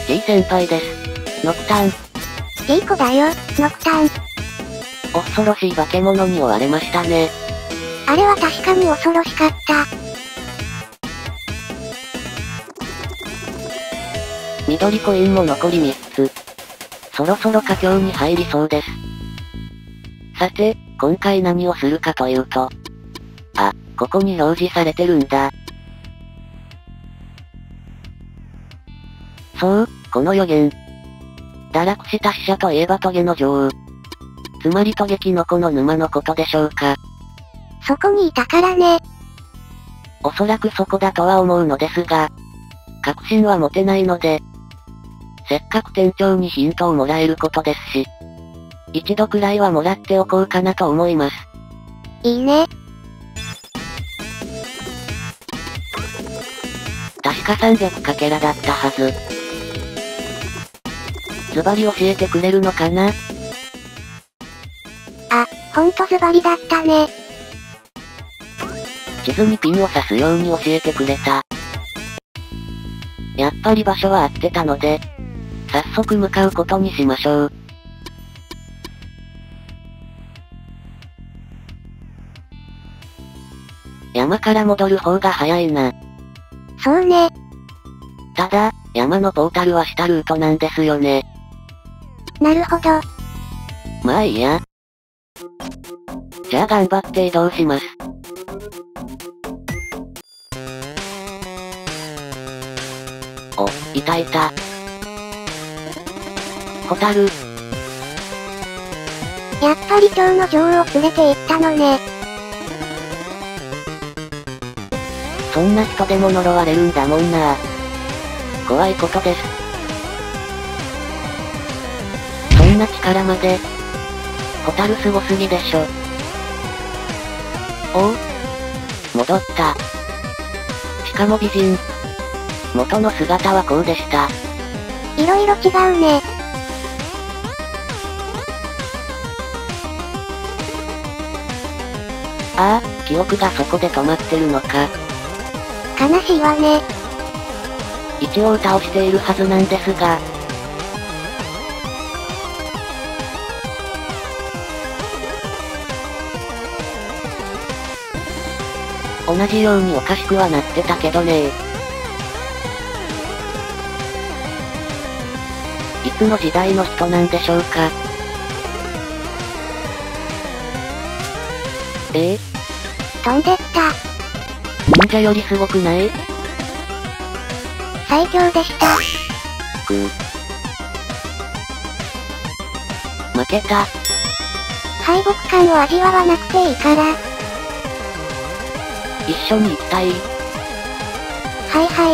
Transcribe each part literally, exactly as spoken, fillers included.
G 先輩です。ノクタン。 G 子だよ、ノクタン。 恐ろしい化け物に追われましたね。 あれは確かに恐ろしかった。 緑コインも残りみっつ。そろそろ佳境に入りそうです。さて、今回何をするかというと。あ、ここに表示されてるんだ。そう、この予言。堕落した死者といえばトゲの女王。つまりトゲキノコの沼のことでしょうか。 そこにいたからね。 おそらくそこだとは思うのですが、確信は持てないので、せっかく店長にヒントをもらえることですし、一度くらいはもらっておこうかなと思います。 いいね。 確かさんびゃくかけらだったはず。ズバリ教えてくれるのかな？ あ、ほんとズバリだったね。 地図にピンを刺すように教えてくれた。やっぱり場所は合ってたので、早速向かうことにしましょう。山から戻る方が早いな。 そうね。 ただ、山のポータルは下ルートなんですよね。 なるほど。 まあいいや。じゃあ頑張って移動します。お、いたいた。ホタル。 やっぱり今日の女王を連れて行ったのね。 そんな人でも呪われるんだもんな。怖いことです。そんな力まで。ホタルすごすぎでしょ。おう。戻った。しかも美人。元の姿はこうでした。 いろいろ違うね。 ああ、記憶がそこで止まってるのか。 悲しいわね。 一応倒しているはずなんですが。同じようにおかしくはなってたけどね。いつの時代の人なんでしょうか。ええ飛んでった。 忍者よりすごくない？ 最強でした。 くぅ。負けた。 敗北感を味わわなくていいから。 一緒に行きたい。 はいはい。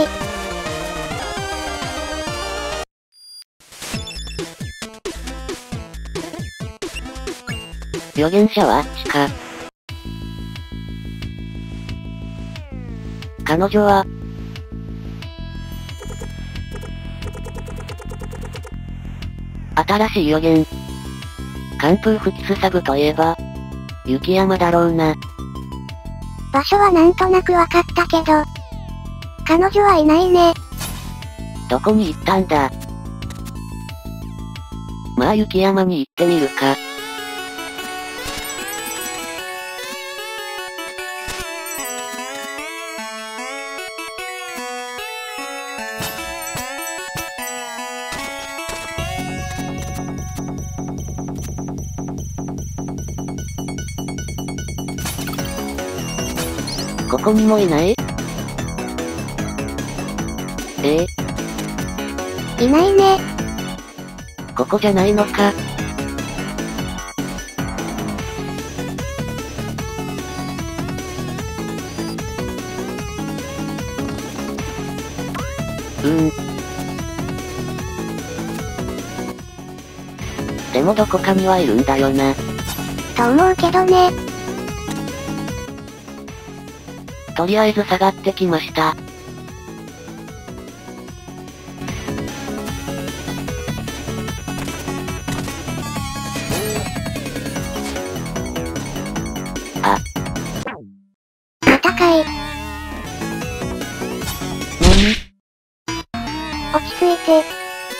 預言者はあっちか。彼女は、新しい予言。寒風吹きすさぶといえば、雪山だろうな。 場所はなんとなくわかったけど、彼女はいないね。 どこに行ったんだ。まあ雪山に行ってみるか。ここにもいない？ええ。 いないね。 ここじゃないのか。うーん。でもどこかにはいるんだよな。 と思うけどね。 とりあえず下がってきました。あ。 またかい。 何？ 落ち着いて。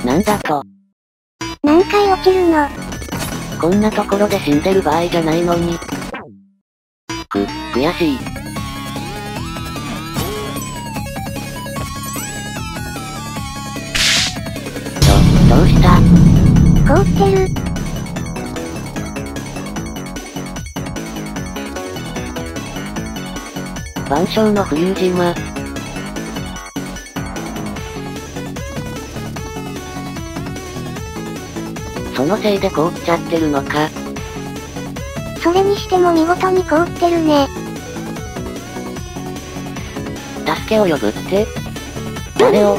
なんだと。 何回落ちるの？ こんなところで死んでる場合じゃないのに。く、悔しい。ど、どうした？ 凍ってる。 晩鐘の浮遊島。そのせいで凍っちゃってるのか。 それにしても見事に凍ってるね。 助けを呼ぶって？誰を？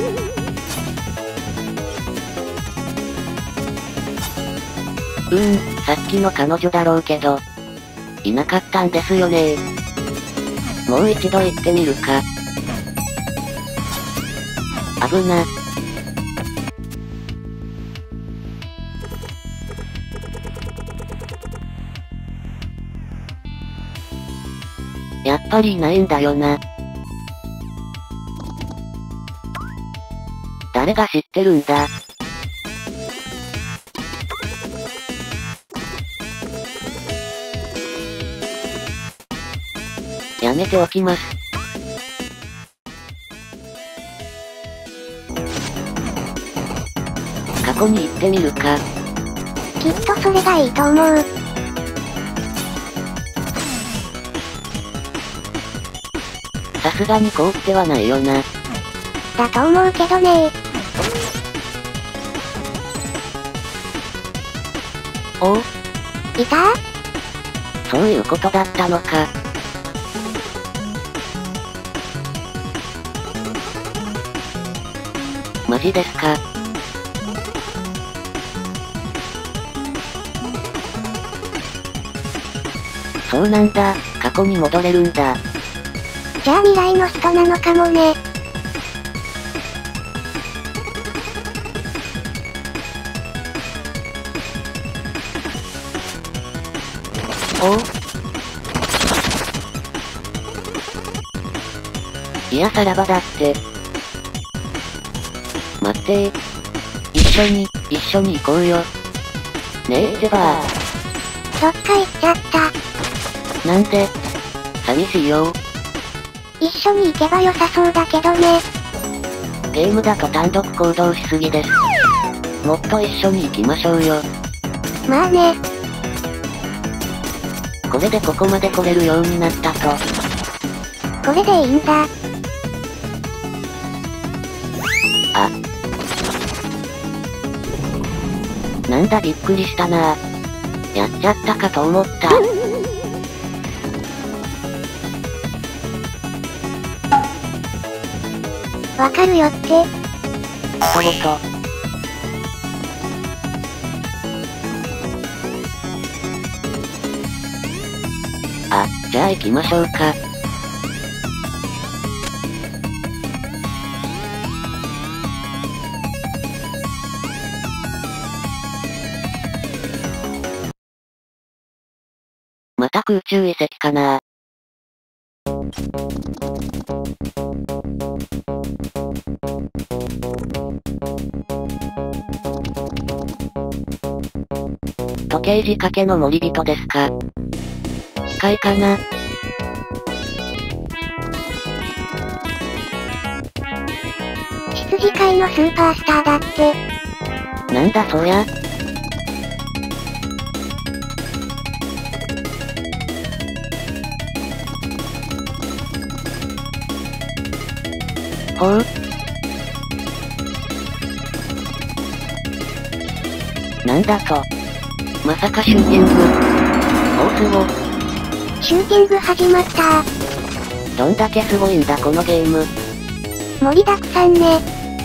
うーん、さっきの彼女だろうけど。いなかったんですよねー。もう一度行ってみるか。危な。やっぱりいないんだよな。誰が知ってるんだ。やめておきます。過去に行ってみるか。 きっとそれがいいと思う。 さすがに凍ってはないよな。 だと思うけどねー。おう？ いた？ そういうことだったのか。マジですか。そうなんだ、過去に戻れるんだ。 じゃあ未来の人なのかもね。 おう？いやさらばだって。待ってー。一緒に、一緒に行こうよ。ねえってばー。 どっか行っちゃった。 なんで？寂しいよ。 一緒に行けば良さそうだけどね。 ゲームだと単独行動しすぎです。もっと一緒に行きましょうよ。 まあね。 これでここまで来れるようになったと。 これでいいんだ。 あ。なんだびっくりしたなぁ。やっちゃったかと思った。 わかるよって。 そうと。あ、じゃあ行きましょうか。また空中遺跡かな。時計仕掛けの森人ですか。機械かな。 羊界のスーパースターだって。 なんだそりゃ。ほう？なんだと？まさかシューティング？おおすご。 シューティング始まった。 どんだけすごいんだこのゲーム。 盛りだくさんね。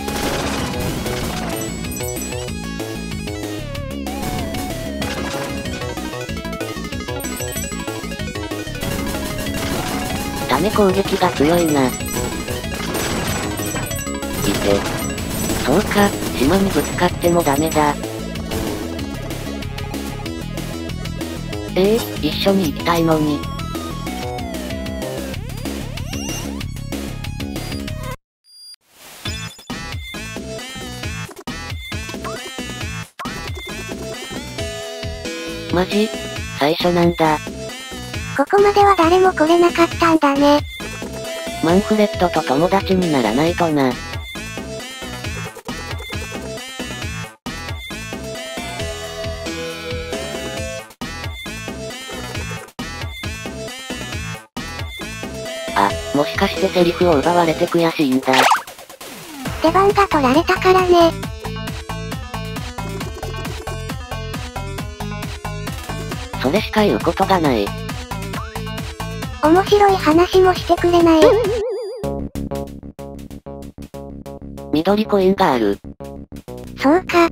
ダメ攻撃が強いな。いて。そうか、島にぶつかってもダメだ。ええー、一緒に行きたいのに。 マジ？最初なんだ。 ここまでは誰も来れなかったんだね。 マンフレットと友達にならないとな。あ、もしかしてセリフを奪われて悔しいんだ。 出番が取られたからね。 それしか言うことがない。 面白い話もしてくれない？ 緑コインがある。 そうか。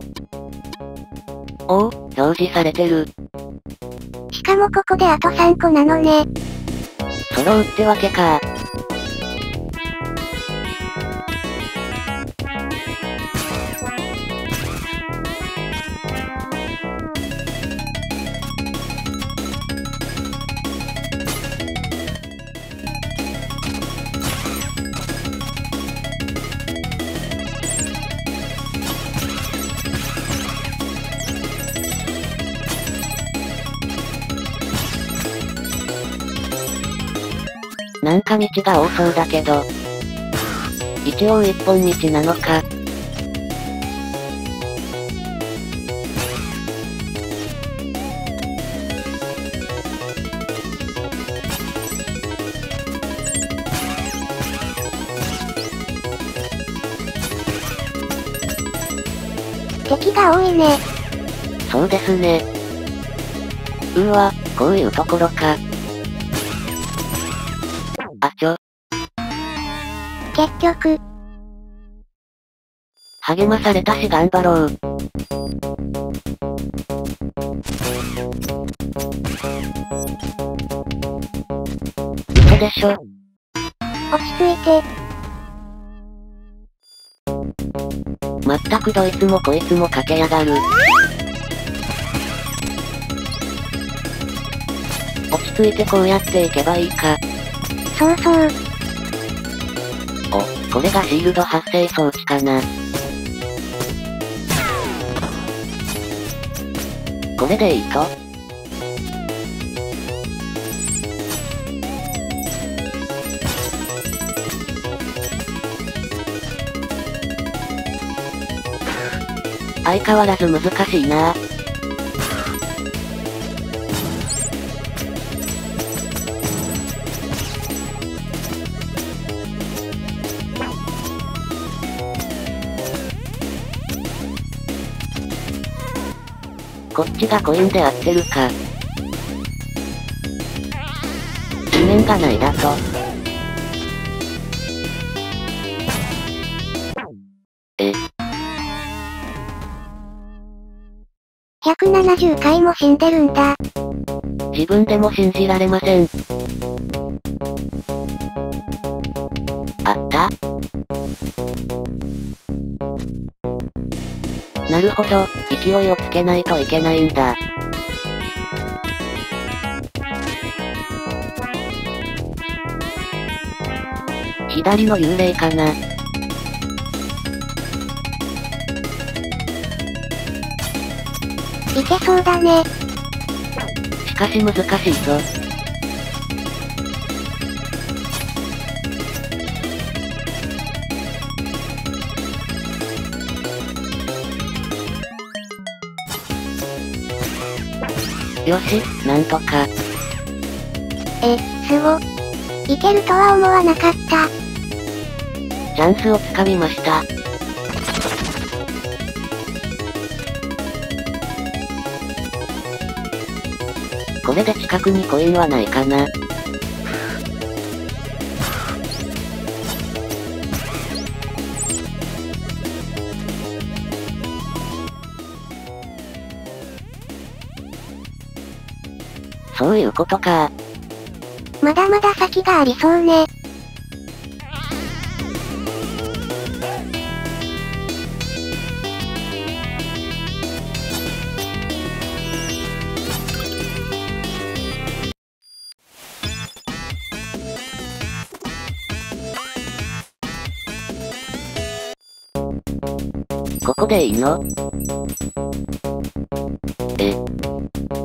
おお、表示されてる。 しかもここであとさんこなのね。 揃うってわけか。なんか道が多そうだけど。一応一本道なのか。 敵が多いね。 そうですね。うーわ、こういうところか。あちょ。 結局。 励まされたし頑張ろう。嘘でしょ。 落ち着いて。 まったくどいつもこいつも駆けやがる。落ち着いてこうやっていけばいいか。 そうそう。 お、これがシールド発生装置かな。これでいいと？相変わらず難しいな。こっちがコインで合ってるか。地面がないだと。え。 ひゃくななじゅっかいも死んでるんだ。 自分でも信じられません。あった？なるほど、勢いをつけないといけないんだ。左の幽霊かな。 いけそうだね。 しかし難しいぞ。よし、なんとか。 え、すご。いけるとは思わなかった。 チャンスをつかみました。これで近くにコインはないかな。そういうことか。 まだまだ先がありそうね。 ここでいいの？え。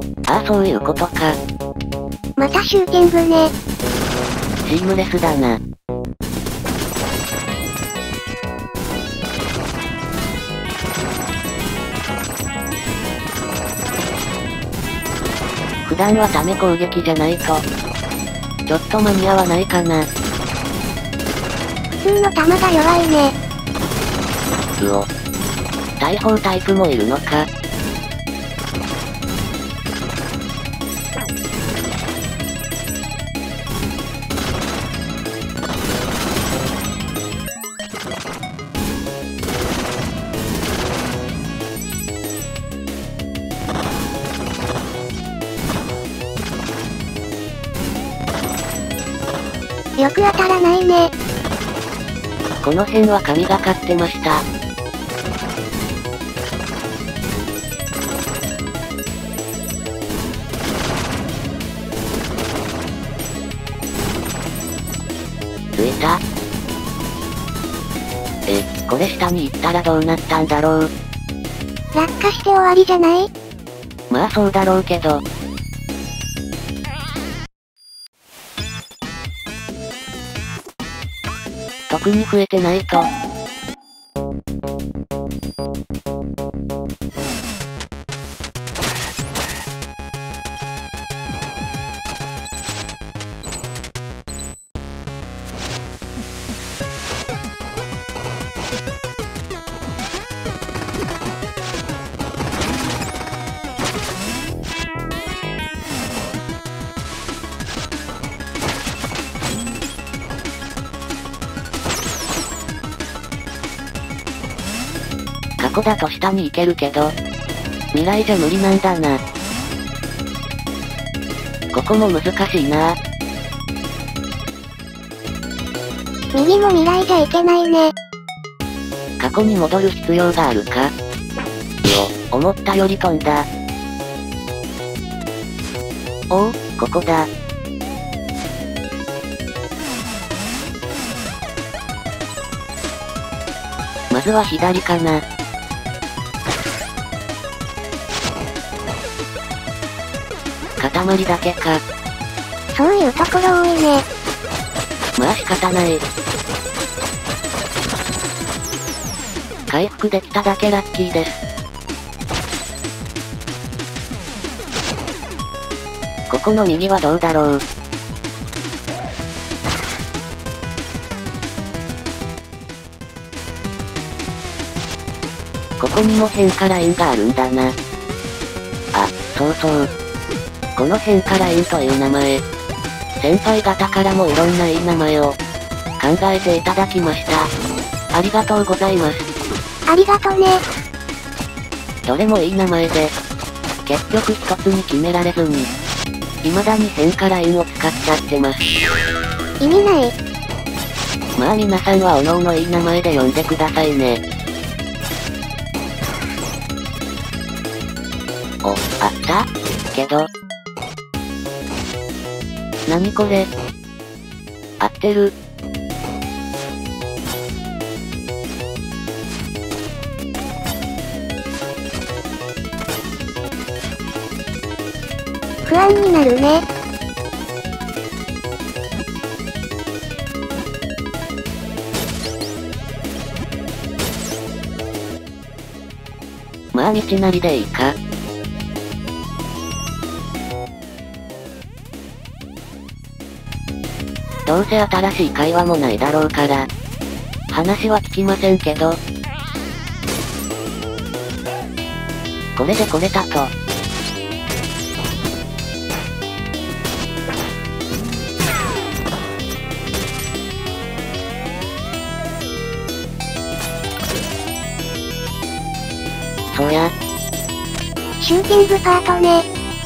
あそういうことか。 またシューティングね。 シームレスだな。普段はため攻撃じゃないと。ちょっと間に合わないかな。 普通の弾が弱いね。 うお。大砲タイプもいるのか。 よく当たらないね。 この辺は神がかってました。ついた。え、これ下に行ったらどうなったんだろう。 落下して終わりじゃない？ まあそうだろうけど。特に増えてないと。過去だと下に行けるけど、未来じゃ無理なんだな。ここも難しいな。 右も未来じゃいけないね。 過去に戻る必要があるか。よ、思ったより飛んだ。おお、ここだ。まずは左かな。塊だけか。 そういうところ多いね。 まあ仕方ない。回復できただけラッキーです。ここの右はどうだろう。ここにも変化ラインがあるんだな。あ、そうそう。この変化ラインという名前。先輩方からもいろんないい名前を考えていただきました。ありがとうございます。 ありがとね。 どれもいい名前で、結局一つに決められずに、未だに変化ラインを使っちゃってます。 意味ない。 まあ皆さんは各々いい名前で呼んでくださいね。お、あったけど。なにこれ？合ってる？ 不安になるね。 まあ道なりでいいか。どうせ新しい会話もないだろうから、話は聞きませんけど。これで来れたと。そや。 シューティングパートね。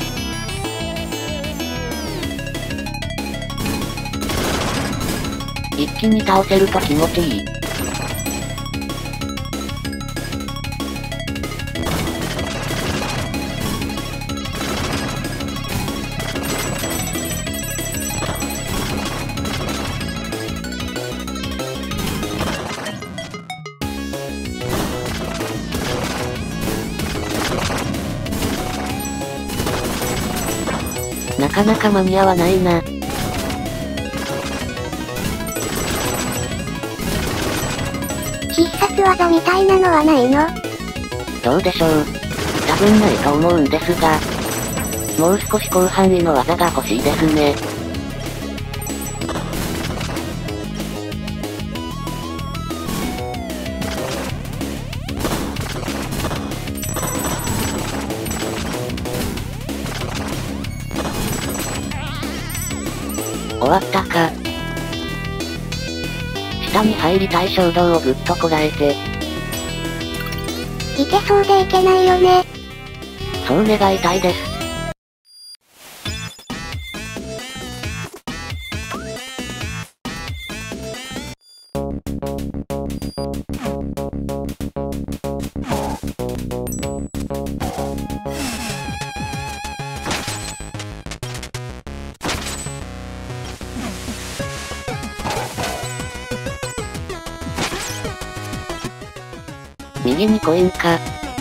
一気に倒せると気持ちいい。 かなか間に合わないな。 必殺技みたいなのはないの？ どうでしょう。多分ないと思うんですが。もう少し広範囲の技が欲しいですね。終わったか。下に入りたい衝動をぐっとこらえて。 いけそうでいけないよね。 そう願いたいです。右にコインか。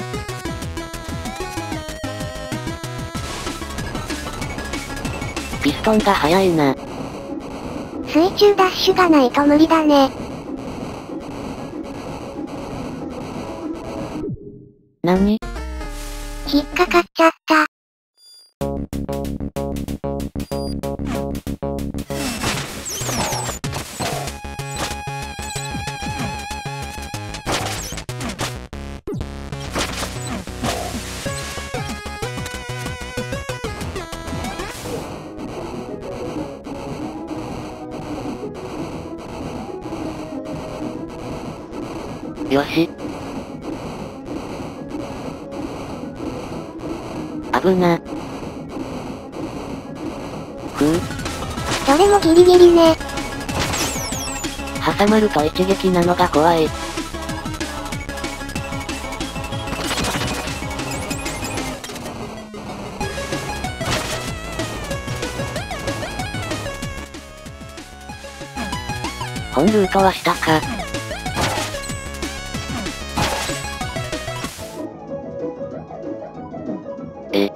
ピストンが速いな。 水中ダッシュがないと無理だね。 何？ 引っかかっちゃった。 よし。危な。ふう。 どれもギリギリね。 挟まると一撃なのが怖い。本ルートは下か。え。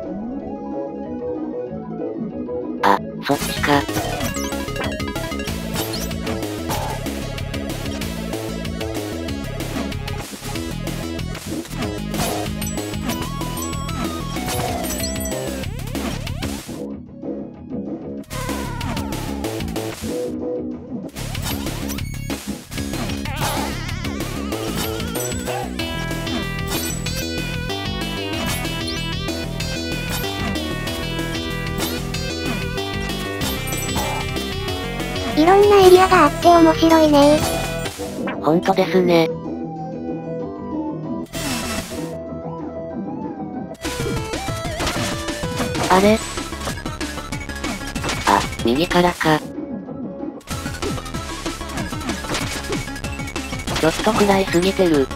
あ、そっちか。 いろんなエリアがあって面白いね。 ほんとですね。あれ？あ、右からか。ちょっと食らいすぎてる。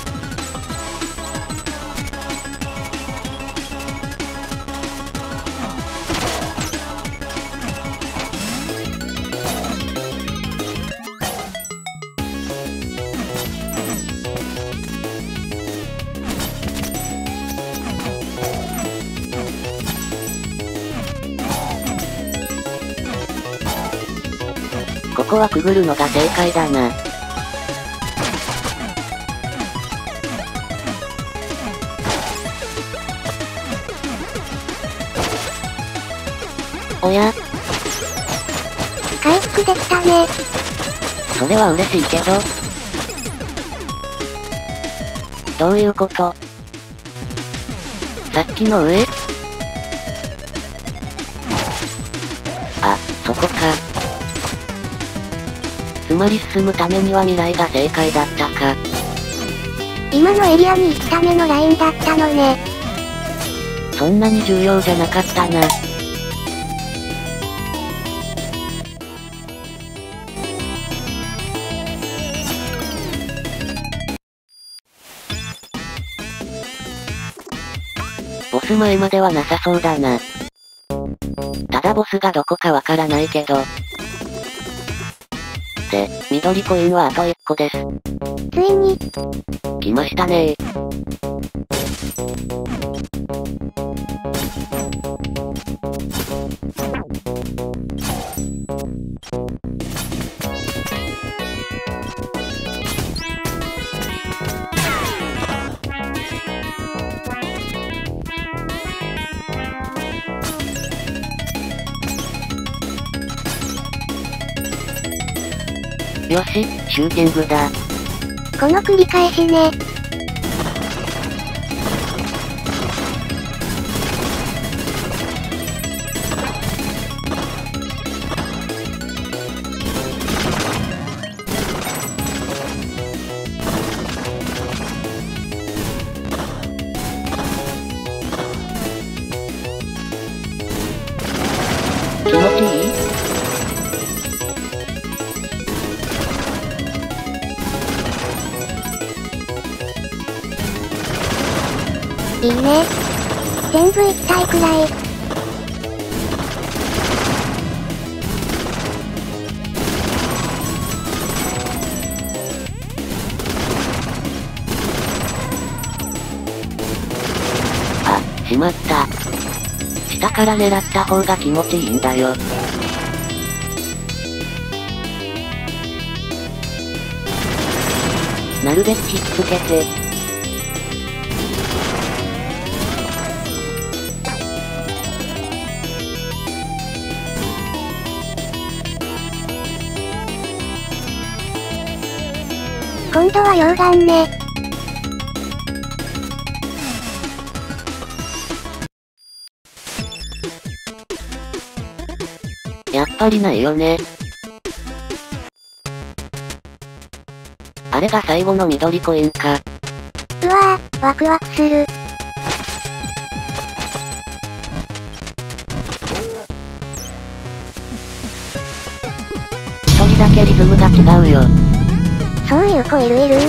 ここはくぐるのが正解だな。おや？ 回復できたね。 それは嬉しいけど。どういうこと？さっきの上？あ、そこか。つまり進むためには未来が正解だったか。 今のエリアに行くためのラインだったのね。 そんなに重要じゃなかったな。ボス前まではなさそうだな。ただボスがどこかわからないけど。で、緑コインはあといっこです。 ついに。 来ましたねー。 よし、シューティングだ。 この繰り返しね。 気持ちいい？ いいね。全部行きたいくらい。 あ、しまった。下から狙った方が気持ちいいんだよ。なるべくひっつけて。 今度は溶岩ね。 やっぱりないよね。あれが最後の緑コインか。 うわぁ、ワクワクする。 一人だけリズムが違うよ。 そういう子いるいる。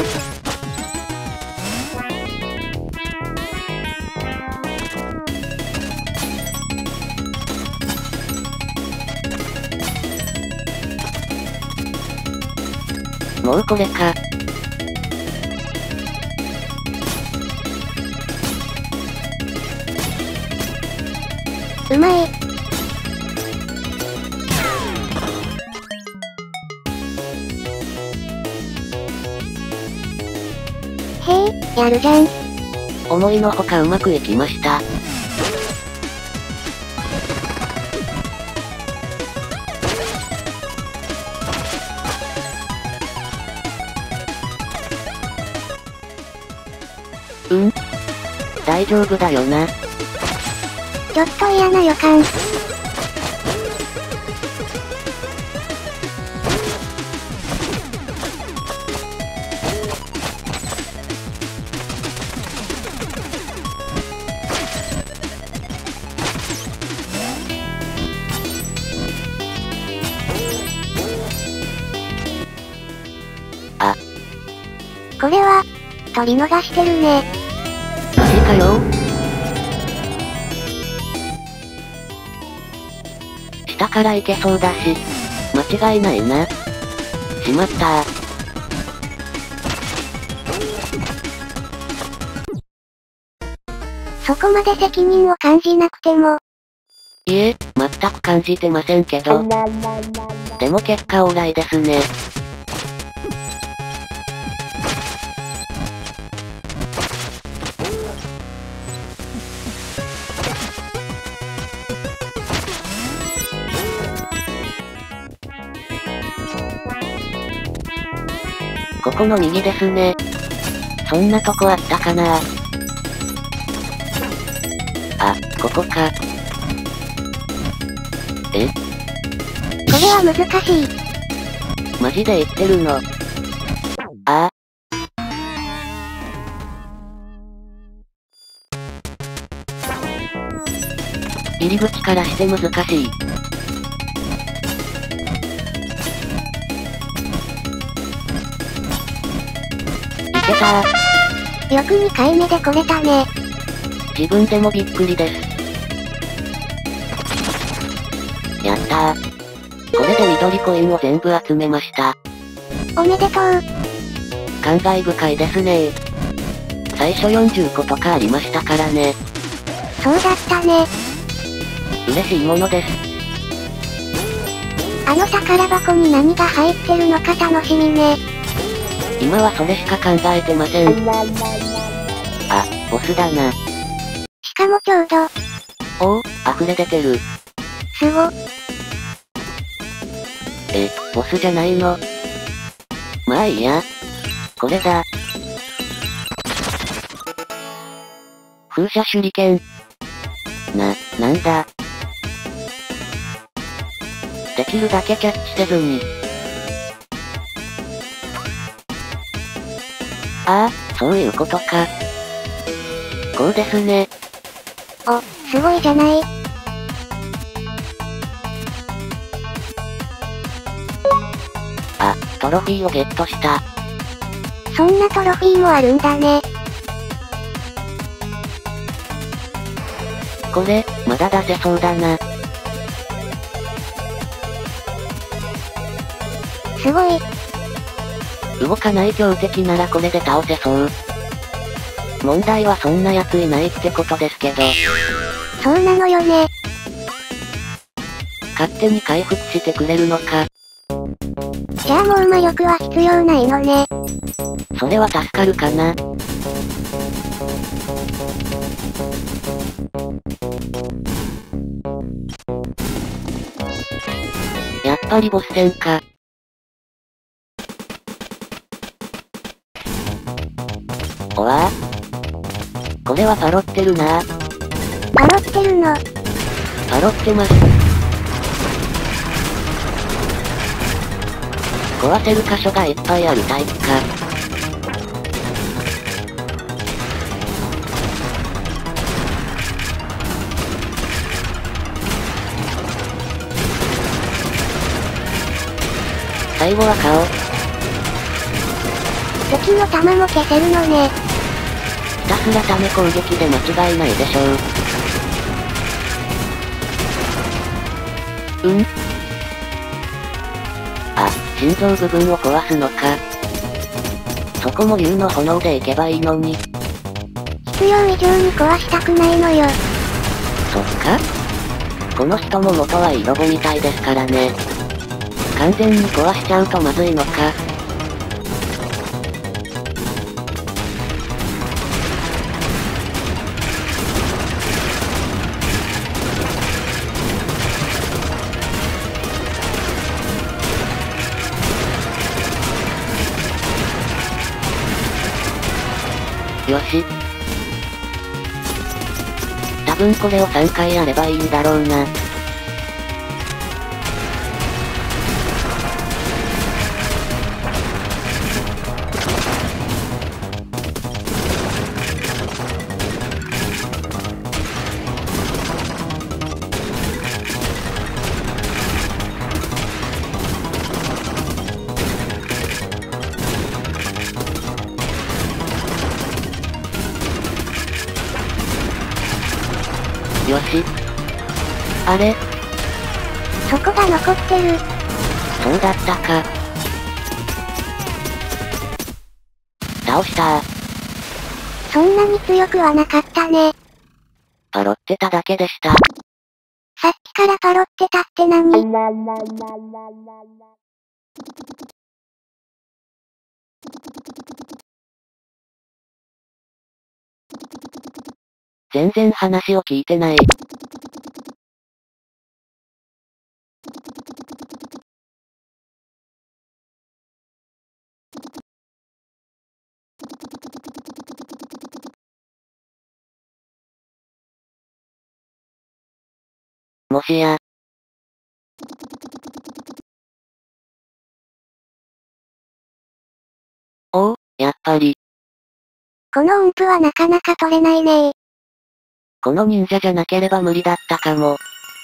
もうこれか。 うまい。へえ、やるじゃん。 思いのほかうまくいきました。うん？大丈夫だよな。 ちょっと嫌な予感。 あ。 これは、取り逃してるね。 マジかよ。下から行けそうだし、間違いないな。しまったー。 そこまで責任を感じなくても。 いえ、全く感じてませんけど。でも結果オーライですね。ここの右ですね。そんなとこあったかな。あ、ここか。え？ これは難しい。 マジで言ってるの？ああ。入り口からして難しい。いけたー。 よくにかいめでこれたね。 自分でもびっくりです。やったー。これで緑コインを全部集めました。 おめでとう。 感慨深いですねー。最初よんじゅうことかありましたからね。 そうだったね。 嬉しいものです。 あの宝箱に何が入ってるのか楽しみね。 今はそれしか考えてません。あ、ボスだな。 しかもちょうど。 おお、溢れ出てる。 すご。 え、ボスじゃないの？ まあいいや。これだ。風車手裏剣。な、なんだ。できるだけキャッチせずに。ああ、そういうことか。こうですね。 お、すごいじゃない。 あ、トロフィーをゲットした。 そんなトロフィーもあるんだね。 これ、まだ出せそうだな。 すごい。 動かない強敵ならこれで倒せそう。問題はそんな奴いないってことですけど。 そうなのよね。 勝手に回復してくれるのか。 じゃあもう魔力は必要ないのね。 それは助かるかな。やっぱりボス戦か。おわぁ。これはパロってるなぁ。 パロってるの。 パロってます。壊せる箇所がいっぱいあるタイプか。最後は顔。 敵の弾も消せるのね。 ひたすらため攻撃で間違いないでしょう。うん？あ、心臓部分を壊すのか。そこも竜の炎で行けばいいのに。 必要以上に壊したくないのよ。 そっか？この人も元はいいロボみたいですからね。完全に壊しちゃうとまずいのか。よし。多分これをさんかいやればいいんだろうな。よし。あれ？ そこが残ってる。 そうだったか。倒したー。 そんなに強くはなかったね。 パロってただけでした。 さっきからパロってたって何？ 全然話を聞いてない。もしや。おお、やっぱり。 この音符はなかなか取れないねー。 この忍者じゃなければ無理だったかも。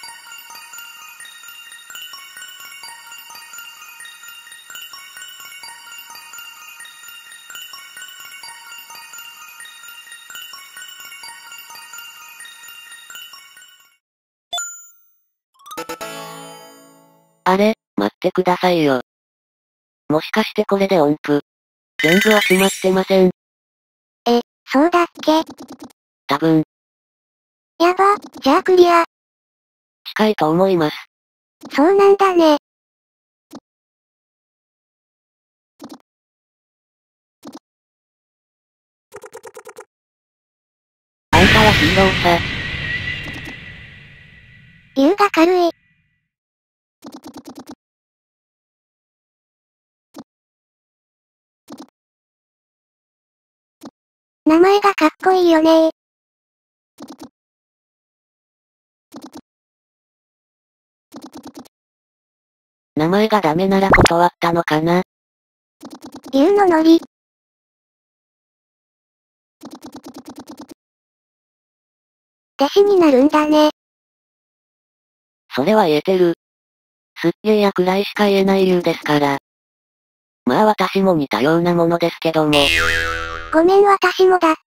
あれ、待ってくださいよ。もしかしてこれで音符、全部集まってません？ え、そうだっけ？ 多分。 やば、じゃあクリア。 近いと思います。 そうなんだね。 あんたはヒーローさ。 竜が軽い。 名前がかっこいいよねー。 名前がダメなら断ったのかな。 竜ののり。弟子になるんだね。 それは言えてる。すっげーやくらいしか言えない竜ですから。まあ私も似たようなものですけども。 ごめん私もだった。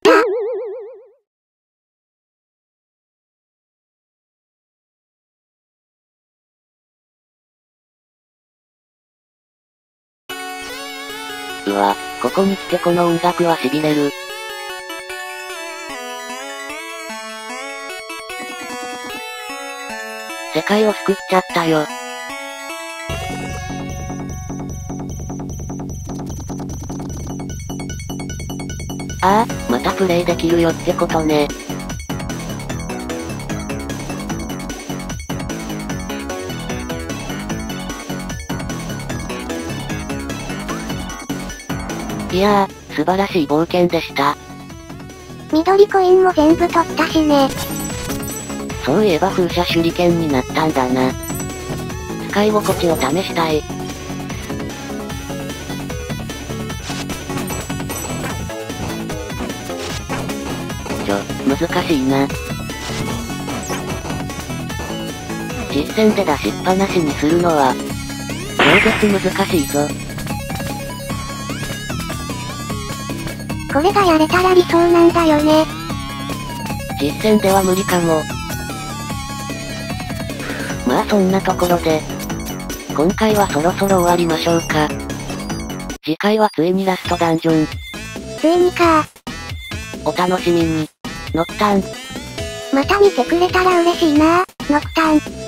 うわ、ここに来てこの音楽は痺れる。世界を救っちゃったよ。ああ、またプレイできるよってことね。いやー、素晴らしい冒険でした。 緑コインも全部取ったしね。 そういえば風車手裏剣になったんだな。使い心地を試したい。ちょ、難しいな。実戦で出しっぱなしにするのは、超絶難しいぞ。 これがやれたら理想なんだよね。 実戦では無理かも。まあそんなところで、今回はそろそろ終わりましょうか。次回はついにラストダンジョン。 ついにかお楽しみに。ノクターン。 また見てくれたら嬉しいな、ノクターン。